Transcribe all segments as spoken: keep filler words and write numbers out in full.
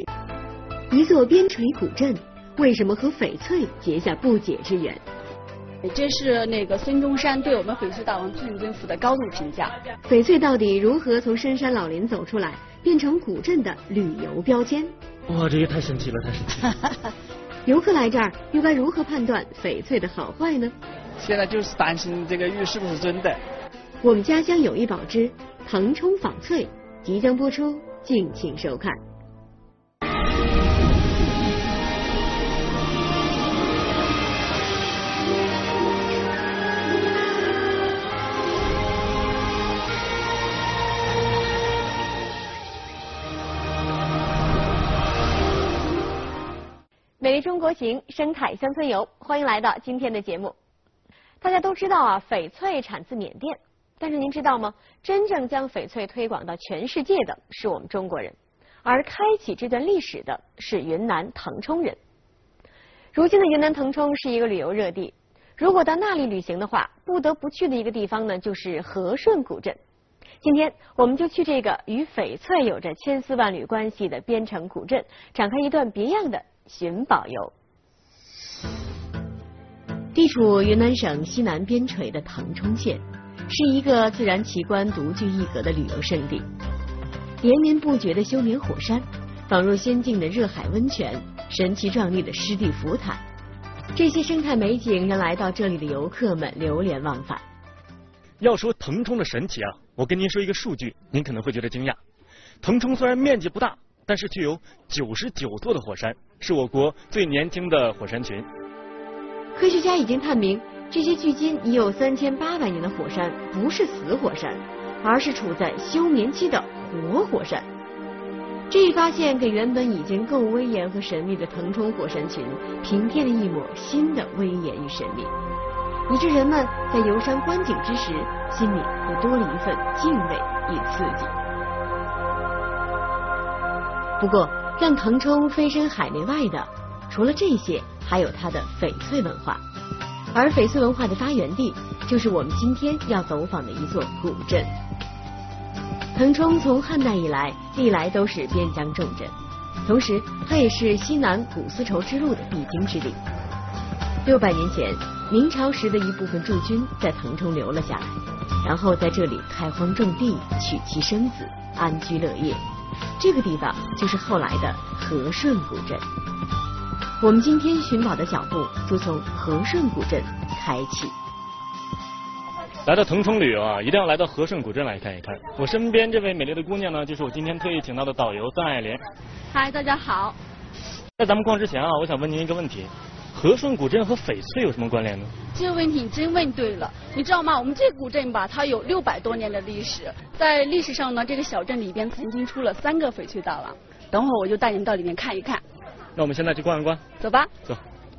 一座边陲古镇为什么和翡翠结下不解之缘？ 这是那个孙中山对我们翡翠大王寸尊府的高度评价。 翡翠到底如何从深山老林走出来，变成古镇的旅游标签？ 哇，这也太神奇了，太神奇了！ 游客来这儿又该如何判断翡翠的好坏呢？ 现在就是担心这个玉是不是真的。 我们家乡有一宝之腾冲仿翠即将播出，敬请收看。美丽中国行，生态乡村游，欢迎来到今天的节目。大家都知道啊，翡翠产自缅甸，但是您知道吗？真正将翡翠推广到全世界的是我们中国人，而开启这段历史的是云南腾冲人。如今的云南腾冲是一个旅游热地，如果到那里旅行的话，不得不去的一个地方呢，就是和顺古镇。今天我们就去这个与翡翠有着千丝万缕关系的边城古镇，展开一段别样的寻宝游。地处云南省西南边陲的腾冲县，是一个自然奇观独具一格的旅游胜地。连绵不绝的休眠火山，仿若仙境的热海温泉，神奇壮丽的湿地浮坦，这些生态美景让来到这里的游客们流连忘返。 要说腾冲的神奇啊，我跟您说一个数据，您可能会觉得惊讶。腾冲虽然面积不大，但是具有九十九座的火山，是我国最年轻的火山群。 科学家已经探明，这些距今已有三千八百年的火山不是死火山，而是处在休眠期的活火山。这一发现给原本已经够威严和神秘的腾冲火山群平添了一抹新的威严与神秘，以致人们在游山观景之时，心里会多了一份敬畏与刺激。不过，让腾冲蜚声海内外的，除了这些，还有它的翡翠文化。而翡翠文化的发源地，就是我们今天要走访的一座古镇。腾冲从汉代以来，历来都是边疆重镇，同时它也是西南古丝绸之路的必经之地。六百年前，明朝时的一部分驻军在腾冲留了下来，然后在这里开荒种地，娶妻生子，安居乐业。这个地方就是后来的和顺古镇。我们今天寻宝的脚步就从和顺古镇开启。 来到腾冲旅游啊，一定要来到和顺古镇来看一看。我身边这位美丽的姑娘呢，就是我今天特意请到的导游张爱莲。 嗨，大家好。 在咱们逛之前啊，我想问您一个问题：和顺古镇和翡翠有什么关联呢？ 这个问题你真问对了。你知道吗？我们这个古镇吧，它有六百多年的历史。在历史上呢，这个小镇里边曾经出了三个翡翠大王。等会儿我就带你们到里面看一看。 那我们现在去逛一逛。 走吧。 走。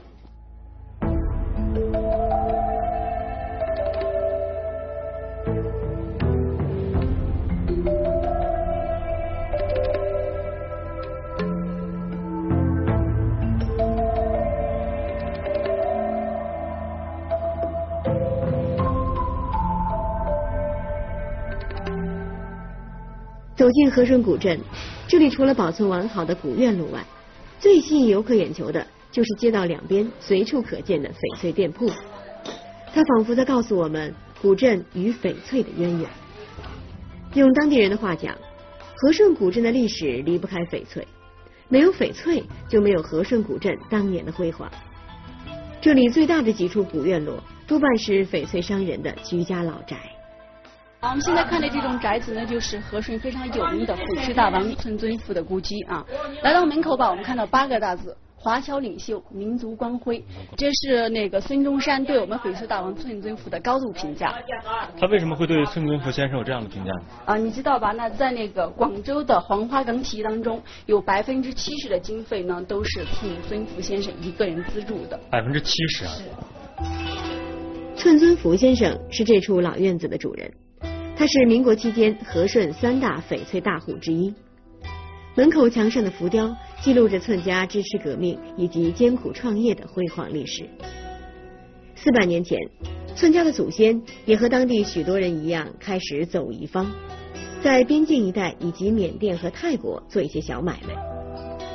走进和顺古镇，这里除了保存完好的古院路外，最吸引游客眼球的就是街道两边随处可见的翡翠店铺。它仿佛在告诉我们古镇与翡翠的渊源。用当地人的话讲，和顺古镇的历史离不开翡翠，没有翡翠就没有和顺古镇当年的辉煌。这里最大的几处古院落多半是翡翠商人的居家老宅。 好，我们现在看的这种宅子呢，就是和顺非常有名的翡翠大王寸尊府的故居啊。来到门口吧，我们看到八个大字：华侨领袖，民族光辉。这是那个孙中山对我们翡翠大王寸尊府的高度评价。 他为什么会对寸尊府先生有这样的评价呢？ 啊，你知道吧？那在那个广州的黄花岗起义当中，有百分之七十的经费呢，都是寸尊府先生一个人资助的。 百分之七十啊！ 寸尊福先生是这处老院子的主人。他是民国期间和顺三大翡翠大户之一。门口墙上的浮雕记录着寸家支持革命以及艰苦创业的辉煌历史。四百年前，寸家的祖先也和当地许多人一样，开始走一方，在边境一带以及缅甸和泰国做一些小买卖。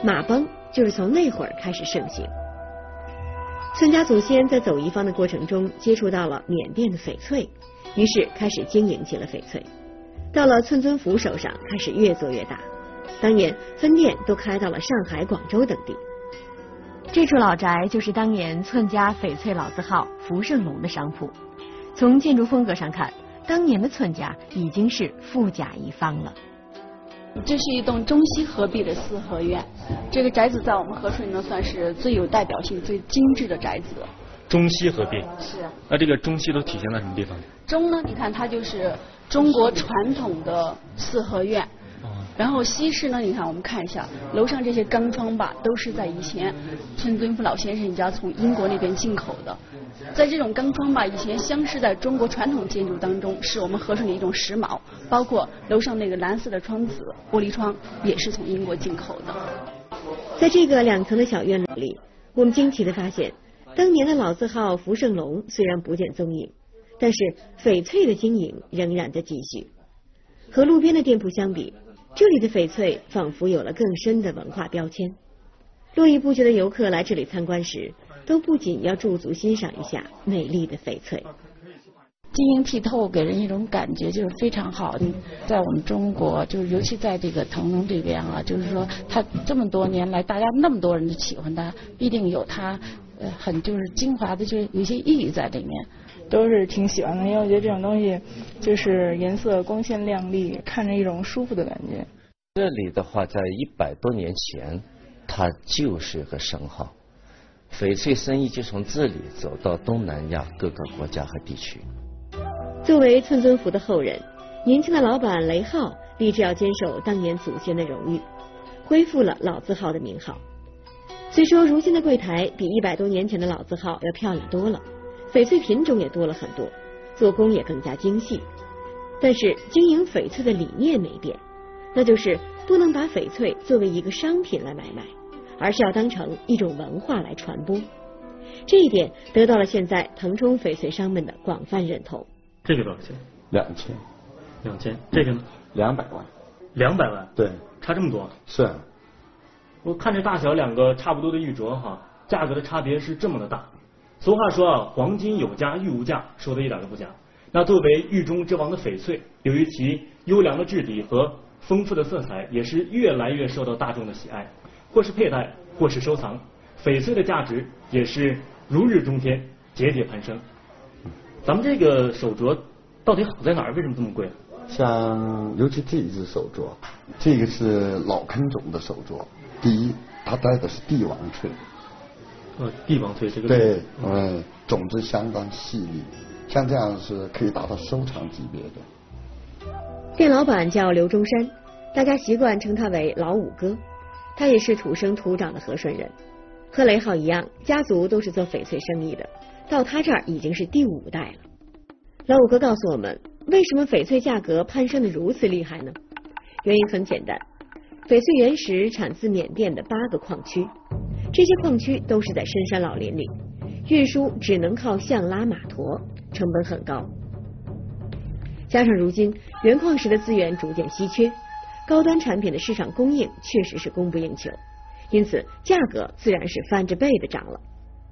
马帮就是从那会儿开始盛行。村家祖先在走一方的过程中接触到了缅甸的翡翠，于是开始经营起了翡翠。到了村尊府手上，开始越做越大。当年分店都开到了上海、广州等地。这处老宅就是当年村家翡翠老字号福盛隆的商铺。从建筑风格上看，当年的村家已经是富甲一方了。 这是一栋中西合璧的四合院，这个宅子在我们和顺呢算是最有代表性、最精致的宅子。 中西合璧是。 那这个中西都体现在什么地方？ 中呢，你看它就是中国传统的四合院。然后西式呢，你看我们看一下楼上这些钢窗吧，都是在以前村尊府老先生家从英国那边进口的。在这种钢窗吧，以前镶饰在中国传统建筑当中，是我们和顺的一种时髦。包括楼上那个蓝色的窗子，玻璃窗也是从英国进口的。 在这个两层的小院里，我们惊奇地发现，当年的老字号福盛隆虽然不见踪影，但是翡翠的经营仍然在继续。和路边的店铺相比，这里的翡翠仿佛有了更深的文化标签。络绎不绝的游客来这里参观时，都不仅要驻足欣赏一下美丽的翡翠。 晶莹剔透，给人一种感觉就是非常好。在我们中国，就是尤其在这个腾冲这边啊，就是说它这么多年来，大家那么多人喜欢它，必定有它呃很就是精华的，就是有一些意义在里面。 都是挺喜欢的，因为我觉得这种东西就是颜色光鲜亮丽，看着一种舒服的感觉。 这里的话，在一百多年前，它就是个省号，翡翠生意就从这里走到东南亚各个国家和地区。 作为村尊府的后人，年轻的老板雷浩立志要坚守当年祖先的荣誉，恢复了老字号的名号。虽说如今的柜台比一百多年前的老字号要漂亮多了，翡翠品种也多了很多，做工也更加精细，但是经营翡翠的理念没变，那就是不能把翡翠作为一个商品来买卖，而是要当成一种文化来传播。这一点得到了现在腾冲翡翠商们的广泛认同。 这个多少钱？ 两千。 两千。这个呢？ 两百万。 两百万？ 对。 差这么多？ 是。 我看这大小两个差不多的玉镯哈，价格的差别是这么的大。俗话说啊，黄金有价，玉无价，说的一点都不假。那作为玉中之王的翡翠，由于其优良的质地和丰富的色彩，也是越来越受到大众的喜爱，或是佩戴，或是收藏。翡翠的价值也是如日中天，节节攀升。咱们这个手镯到底好在哪儿？为什么这么贵？ 像尤其这一只手镯，这个是老坑种的手镯。第一，它戴的是帝王翠。 呃，帝王翠这个对，嗯，种子相当细腻，像这样是可以达到收藏级别的。 店老板叫刘中山，大家习惯称他为老五哥，他也是土生土长的和顺人，和雷浩一样，家族都是做翡翠生意的，到他这儿已经是第五代了。老五哥告诉我们，为什么翡翠价格攀升的如此厉害呢？原因很简单，翡翠原石产自缅甸的八个矿区，这些矿区都是在深山老林里，运输只能靠象拉马驮，成本很高。加上如今原矿石的资源逐渐稀缺，高端产品的市场供应确实是供不应求，因此价格自然是翻着倍的涨了。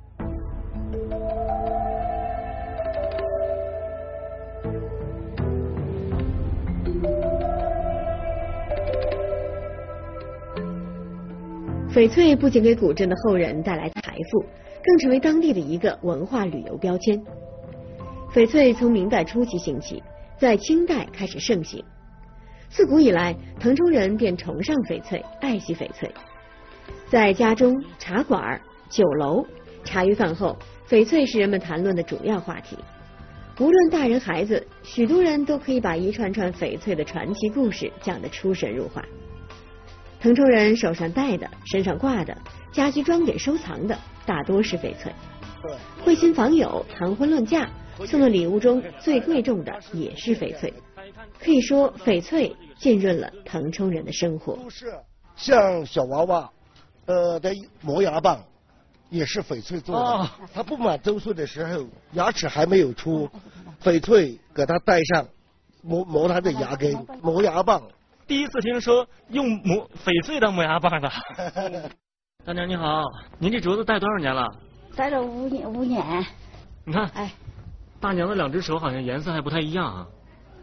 翡翠不仅给古镇的后人带来财富，更成为当地的一个文化旅游标签。翡翠从明代初期兴起，在清代开始盛行。自古以来，腾冲人便崇尚翡翠，爱惜翡翠。在家中、茶馆、酒楼、茶余饭后，翡翠是人们谈论的主要话题。无论大人孩子，许多人都可以把一串串翡翠的传奇故事讲得出神入化。腾冲人手上戴的、身上挂的、家居装点收藏的，大多是翡翠。会亲访友、谈婚论嫁，送的礼物中最贵重的也是翡翠。可以说，翡翠浸润了腾冲人的生活。 像小娃娃，呃的磨牙棒，也是翡翠做的。哦、他不满周岁的时候，牙齿还没有出，翡翠给他戴上，磨磨他的牙根，磨牙棒。 第一次听说用磨翡翠当磨牙棒的。大娘你好，您这镯子戴多少年了？ 戴了五年五年。 你看， 哎， 大娘的两只手好像颜色还不太一样啊。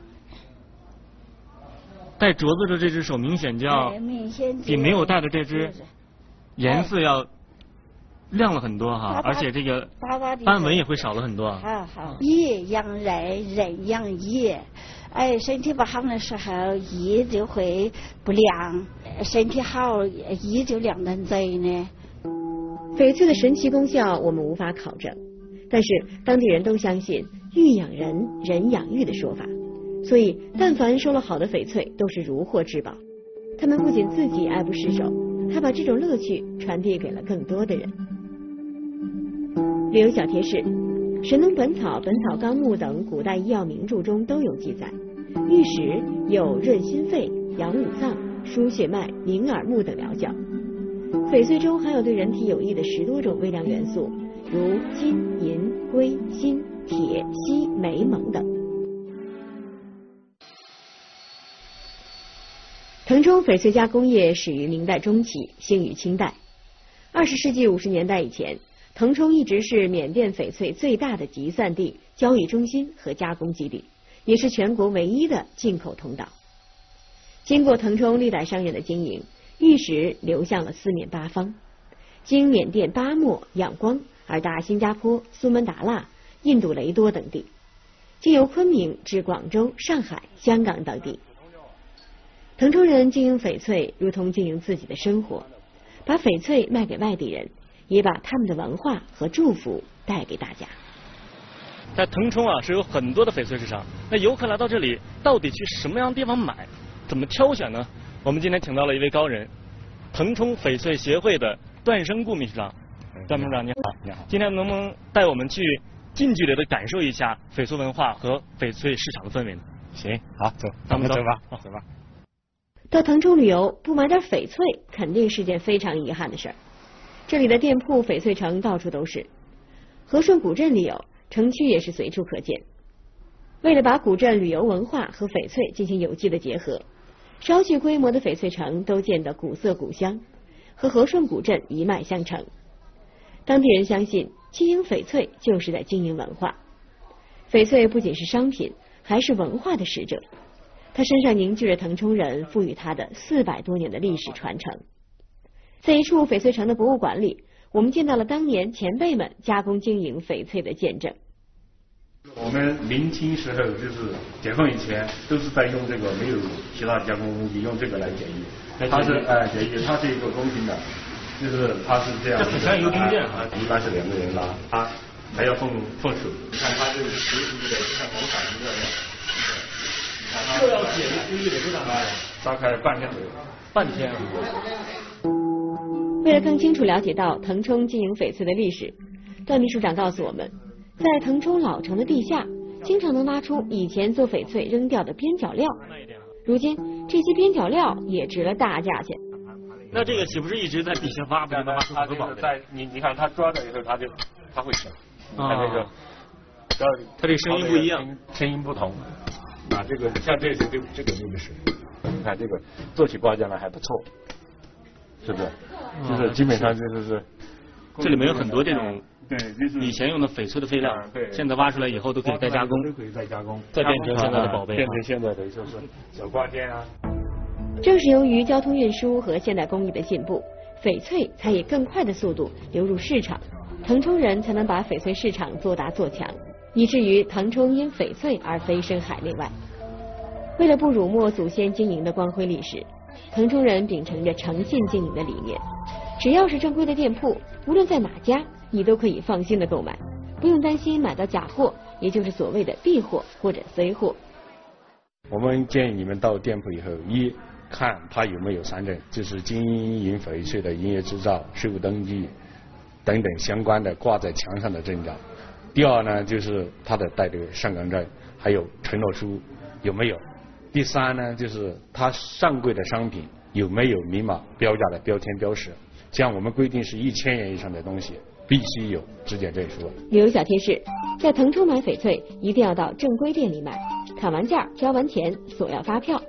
戴镯子的这只手明显就要比没有戴的这只颜色要亮了很多哈，而且这个斑纹也会少了很多。 好好，医养人，人养医。哎，身体不好的时候，医就会不亮；身体好，医就亮得贼呢。 翡翠的神奇功效我们无法考证，但是当地人都相信“玉养人，人养玉”的说法。所以，但凡收了好的翡翠，都是如获至宝。他们不仅自己爱不释手，还把这种乐趣传递给了更多的人。旅游小贴士：《神农本草》《本草纲目》等古代医药名著中都有记载，玉石有润心肺、养五脏、疏血脉、明耳目等疗效。翡翠中含有对人体有益的十多种微量元素，如金、银、硅、锌、铁、硒、镁、锰等。腾冲翡翠加工业始于明代中期，兴于清代。二十世纪五十年代以前，腾冲一直是缅甸翡翠最大的集散地、交易中心和加工基地，也是全国唯一的进口通道。经过腾冲历代商人的经营，玉石流向了四面八方，经缅甸巴莫、仰光而达新加坡、苏门答腊、印度雷多等地，经由昆明至广州、上海、香港等地。腾冲人经营翡翠如同经营自己的生活，把翡翠卖给外地人，也把他们的文化和祝福带给大家。 在腾冲啊是有很多的翡翠市场，那游客来到这里到底去什么样的地方买，怎么挑选呢？我们今天请到了一位高人，腾冲翡翠协会的段生顾秘书长。段秘书长你好，你好，今天能不能带我们去近距离的感受一下翡翠文化和翡翠市场的氛围呢？ 行，好，走， 咱们走吧，好，走吧。 到腾冲旅游不买点翡翠，肯定是件非常遗憾的事儿。这里的店铺翡翠城到处都是，和顺古镇里有，城区也是随处可见。为了把古镇旅游文化和翡翠进行有机的结合，稍具规模的翡翠城都建得古色古香，和和顺古镇一脉相承。当地人相信，经营翡翠就是在经营文化。翡翠不仅是商品，还是文化的使者。它身上凝聚着腾冲人赋予它的四百多年的历史传承。在一处翡翠城的博物馆里，我们见到了当年前辈们加工经营翡翠的见证。 我们明清时候就是解放以前，都是在用这个，没有其他加工工具，用这个来检疫。它是哎检疫，它是一个公平的，就是它是这样。 这很像一个弓箭啊， 一般是两个人拉，它还要放放手。你看它这个随时的，像红伞一样。 这要解的工艺得多长时间？ 大概半天左右。 半天啊！ 为了更清楚了解到腾冲经营翡翠的历史，段秘书长告诉我们，在腾冲老城的地下，经常能挖出以前做翡翠扔掉的边角料。如今，这些边角料也值了大价钱。 那这个岂不是一直在地下挖，不断挖出很多宝贝？ 在你你看，他抓的以后，他就他会响。你看这个， 它这个声音不一样， 声音不同。啊，这个像这些这这个就是，你看这个做起包浆来还不错，是不是？就是基本上就是是， 这里面有很多这种对，就是以前用的翡翠的废料， 对， 现在挖出来以后都可以再加工， 都可以再加工， 再变成现在的宝贝， 变成现在的就是小挂件啊。 正是由于交通运输和现代工艺的进步，翡翠才以更快的速度流入市场，腾冲人才能把翡翠市场做大做强。以至于腾冲因翡翠而飞升海内外。为了不辱没祖先经营的光辉历史，腾冲人秉承着诚信经营的理念，只要是正规的店铺，无论在哪家，你都可以放心的购买，不用担心买到假货，也就是所谓的弊货或者贼货。 我们建议你们到店铺以后，一看它有没有三证，就是经营翡翠的营业执照、税务登记等等相关的挂在墙上的证照。第二呢，就是他的带这个上岗证，还有承诺书有没有。第三呢，就是他上柜的商品有没有明码标价的标签标识。像我们规定是一千元以上的东西，必须有质检证书。 旅游小贴士：在腾冲买翡翠，一定要到正规店里买，砍完价交完钱索要发票。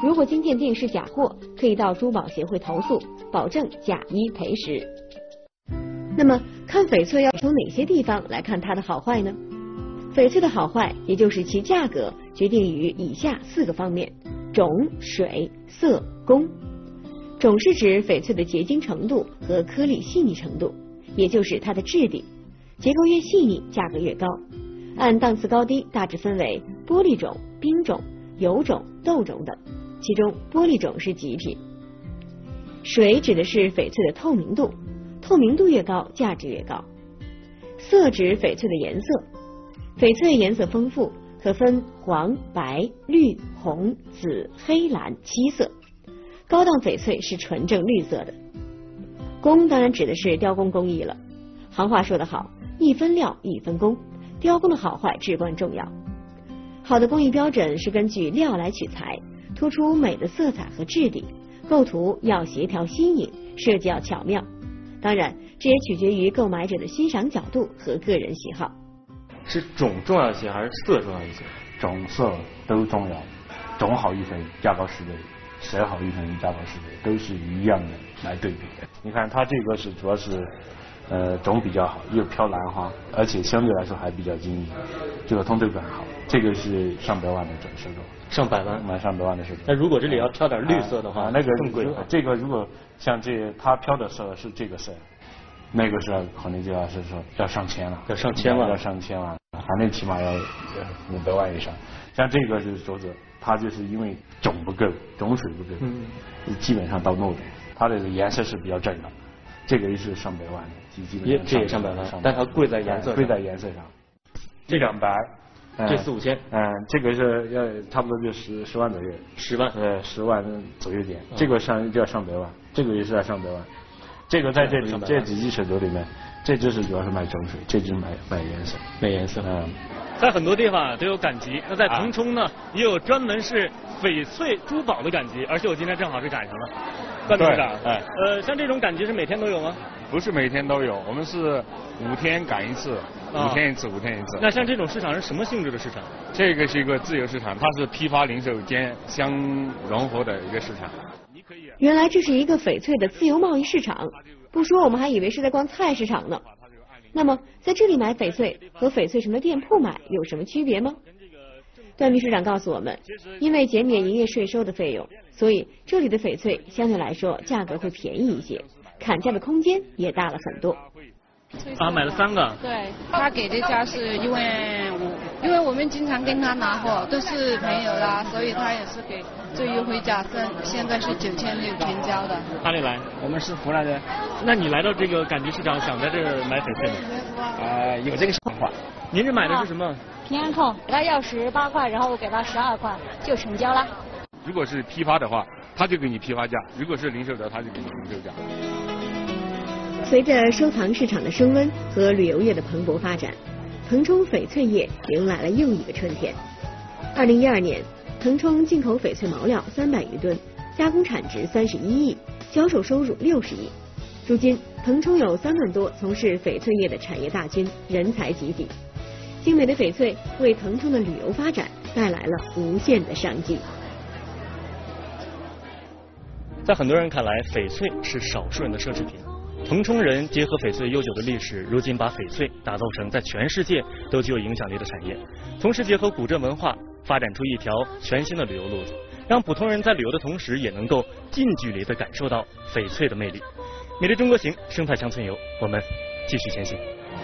如果金鉴定是假货，可以到珠宝协会投诉，保证假一赔十。那么看翡翠要从哪些地方来看它的好坏呢？翡翠的好坏，也就是其价格，决定于以下四个方面：种、水、色、工。种是指翡翠的结晶程度和颗粒细腻程度，也就是它的质地，结构越细腻，价格越高。按档次高低大致分为玻璃种、冰种、油种、豆种等，其中玻璃种是极品。水指的是翡翠的透明度，透明度越高，价值越高。色指翡翠的颜色，翡翠颜色丰富，可分黄、白、绿、红、紫、黑、蓝七色。高档翡翠是纯正绿色的。工当然指的是雕工工艺了。行话说得好，一分料一分工，雕工的好坏至关重要。好的工艺标准是根据料来取材，突出美的色彩和质地，构图要协调新颖，设计要巧妙。当然，这也取决于购买者的欣赏角度和个人喜好。 是种重要一些还是色重要一些？ 种色都重要，种好一分价高十倍，色好一分价高十倍，都是一样的来对比。你看它这个是主要是呃种比较好，又飘兰花，而且相对来说还比较精益，这个通透感好，这个是上百万的种收购。 上百万， 买上百万的收购。 那如果这里要挑点绿色的话， 啊、那个更贵。 这个如果像这它飘的色是这个色，那个是可能就要是说要上千了， 要上千万， 要上千万，反正起码要五百万以上。像这个是镯子，它就是因为种不够，种水不够，嗯，基本上到诺的，它的颜色是比较正的，这个也是上百万的，基本上这也上百万，但它贵在颜色， 贵在颜色上。这两白， 这四五千， 嗯，这个是要差不多就十十万左右， 十万， 呃，十万左右点，这个上就要上百万，这个也是要上百万。这个在这里这几只手镯里面，这只是主要是卖种水，这只买卖颜色， 卖颜色。 嗯， 在很多地方都有赶集，那在腾冲呢，也有专门是翡翠珠宝的赶集，而且我今天正好是赶上了。段董事长，哎，呃，像这种赶集是每天都有吗？ 不是每天都有，我们是五天赶一次，五天一次，五天一次。 那像这种市场是什么性质的市场？ 这个是一个自由市场，它是批发零售间相融合的一个市场。 原来这是一个翡翠的自由贸易市场，不说我们还以为是在逛菜市场呢。那么在这里买翡翠和翡翠城的店铺买有什么区别吗？段秘书长告诉我们，因为减免营业税收的费用，所以这里的翡翠相对来说价格会便宜一些，砍价的空间也大了很多。 啊，买了三个。 对，他给的价是一万五，因为我们经常跟他拿货，都是朋友啦，所以他也是给最优惠价，现现在是九千六成交的。 哪里来？ 我们是湖南的。 那你来到这个赶集市场，想在这儿买翡翠吗？ 呃，有这个想法。 您这买的是什么？ 平安扣，给他要十八块，然后我给他十二块，就成交了。 如果是批发的话，他就给你批发价；如果是零售的，他就给你零售价。 随着收藏市场的升温和旅游业的蓬勃发展，腾冲翡翠业迎来了又一个春天。二零一二年，腾冲进口翡翠毛料三百余吨，加工产值三十一亿，销售收入六十亿。如今，腾冲有三万多从事翡翠业的产业大军，人才济济。精美的翡翠为腾冲的旅游发展带来了无限的商机。 在很多人看来，翡翠是少数人的奢侈品。腾冲人结合翡翠悠久的历史，如今把翡翠打造成在全世界都具有影响力的产业，同时结合古镇文化，发展出一条全新的旅游路子，让普通人在旅游的同时，也能够近距离地感受到翡翠的魅力。美丽中国行，生态乡村游，我们继续前行。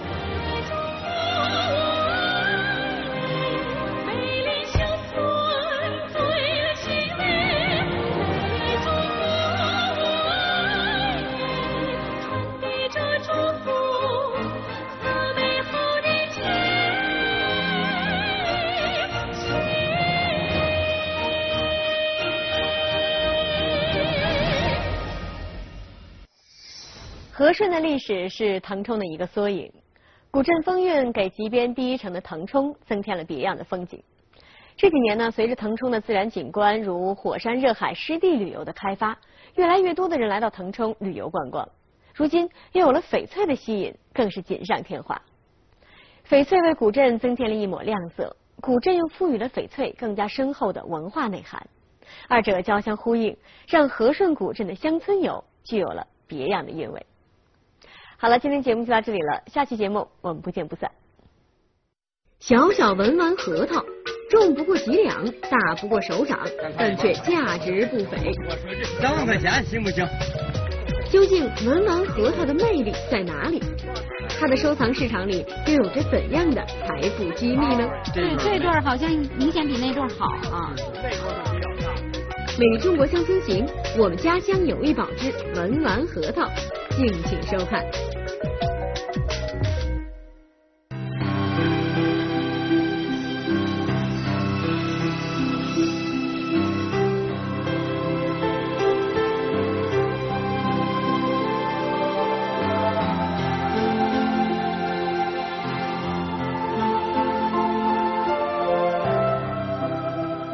和顺的历史是腾冲的一个缩影，古镇风韵给极边第一城的腾冲增添了别样的风景。这几年呢，随着腾冲的自然景观如火山、热海、湿地旅游的开发，越来越多的人来到腾冲旅游观光。如今又有了翡翠的吸引，更是锦上添花。翡翠为古镇增添了一抹亮色，古镇又赋予了翡翠更加深厚的文化内涵。 二者交相呼应，让和顺古镇的乡村游具有了别样的韵味。好了，今天节目就到这里了，下期节目我们不见不散。小小文玩核桃，重不过几两，大不过手掌，但却价值不菲。 三万块钱行不行？ 究竟文玩核桃的魅力在哪里？它的收藏市场里又有着怎样的财富机密呢？ 这这对好像明显比那对好啊。 美丽中国乡村行，我们家乡有一宝之文玩核桃，敬请收看。